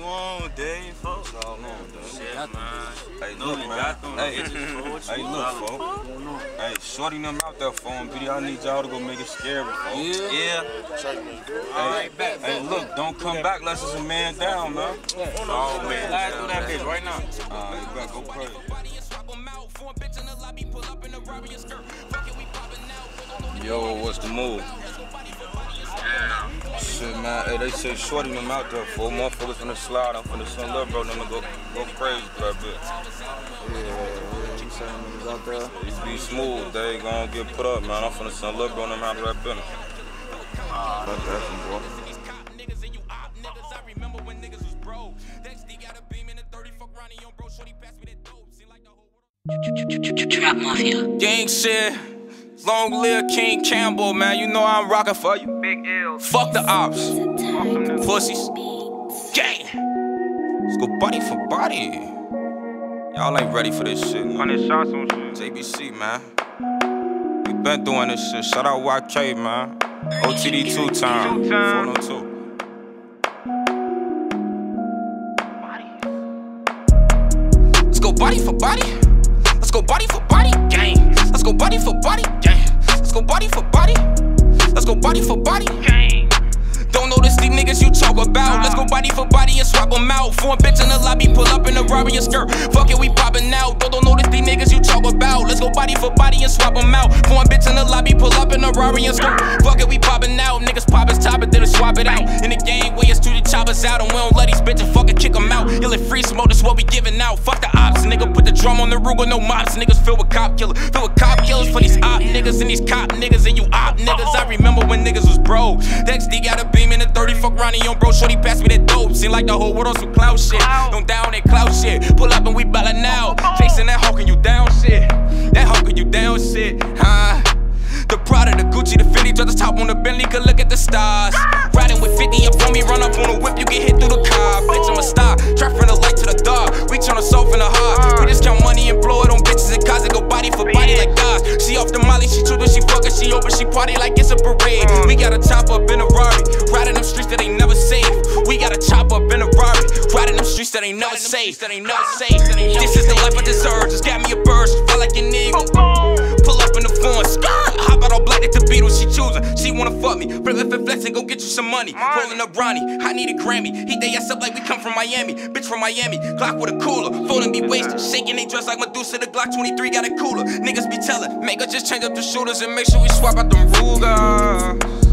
on, Dave, folks? What's all on, Dave? Shit, man. Hey, look, man. Hey, look, folks. Hey, shorty them out there for him, BD. I need y'all to go make it scary, folks. Yeah. Hey, look, don't come back unless it's a man down, man. Oh, man. Slide through that bitch right now. You better go crazy. Yo, what's the move? Shit, man. Hey, they say shorty them out there for motherfuckers finna slide. I'm finna send little bro them to go crazy for that bitch. Yeah, you saying niggas out there? You be smooth, they gonna get put up, man. I'm finna send little bro them out of that business. Fuck that, boy. Trap Mafia. Gang shit. Long live King Campbell, man. You know I'm rocking for you. Big L. Fuck the ops. Pussies. Gang. Let's go body for body. Y'all ain't ready for this shit. 100 shots on shit. JBC, man. We been doing this shit. Shout out YK, man. OTD 2 time. 402. Let's go body for body. Let's go body for body, gang. Let's go body for body, gang. Let's go body for body. Let's go body for body, gang. Don't notice these niggas you talk about. Let's go body for body and swap them out. Foreign bitch in the lobby, pull up in a Rari and skirt. Fuck it, we poppin' out. Don't notice these niggas you talk about. Let's go body for body and swap them out. Foreign bitch in the lobby, pull up in a Rari and skirt. Fuck it, we poppin' out. Niggas poppin' top it, then swap it out. In the game, we used to the choppers out. And we don't let these bitches fucking kick them out. You let free smoke, that's what we giving out. Fuck the ops, nigga. Put the drum on the Ruger, no mops. Niggas filled with cop killers. Filled with cop killers for these op niggas and these cop niggas and you op niggas. I remember when niggas was broke. XD got a beam in the 30, fuck Ronnie on bro. Shorty pass me that dope. Seem like the whole world on some clout shit. Don't down that clout shit. Pull up and we ballin' out. Chasing that hawkin' you down shit. That hawkin' you down shit. The Prada, the Gucci, the Fendi, drop the top on the Bentley, could look at the stars. Riding with 50 up on me, run up on a whip, you get hit through the car. Bitch, I'm a star, trap from the light to the dark. We turn us off in the heart. We just count money and blow it on bitches and cars that go body for body like gods. She off the molly, she true when she fuckin', she open, she party like it's a parade. We got a chop up in a Rari, riding them streets that ain't never safe. We got a chop up in a Rari, riding them streets that ain't never safe. This is the life I deserve, just got me a burst, felt like an eagle. Pull up in the phone, hop out all black like the Beatles, she choosing. She wanna fuck me, flip it flex and go get you some money. Rolling up Ronnie, I need a Grammy. He day ass up like we come from Miami. Bitch from Miami, Glock with a cooler. Folding be wasted, shaking they dress like Medusa. The Glock 23 got a cooler. Niggas be telling, make her just change up the shooters and make sure we swap out them Rugers.